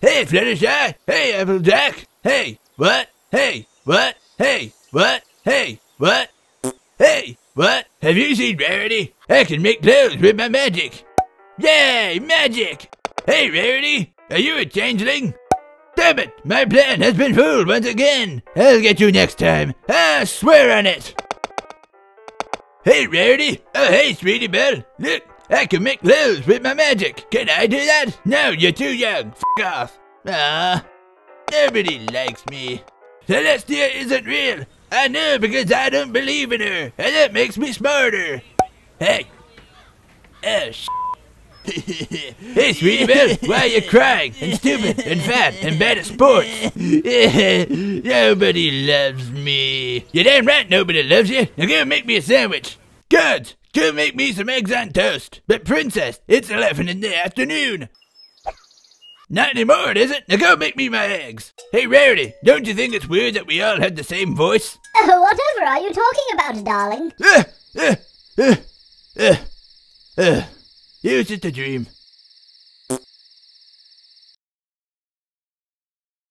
Hey, Fluttershy. Hey, Applejack. Hey, what? Hey, what? Hey, what? Hey, what? Hey, what? Have you seen Rarity? I can make clothes with my magic. Yay, magic! Hey, Rarity, are you a changeling? Damn it, my plan has been fooled once again. I'll get you next time. I swear on it. Hey, Rarity. Oh, hey, Sweetie Belle. Look, I can make clothes with my magic. Can I do that? No, you're too young. F*** off. Ah, nobody likes me. Celestia isn't real. I know because I don't believe in her, and that makes me smarter. Hey. Oh, Hey, Sweetie Belle, why are you crying? And stupid, and fat, and bad at sports. Nobody loves me. You're damn right nobody loves you. Now go make me a sandwich. Good. Go make me some eggs on toast. But Princess, it's 11 in the afternoon. Not anymore, is it? Now go make me my eggs. Hey, Rarity, don't you think it's weird that we all had the same voice? Whatever are you talking about, darling? It was just a dream.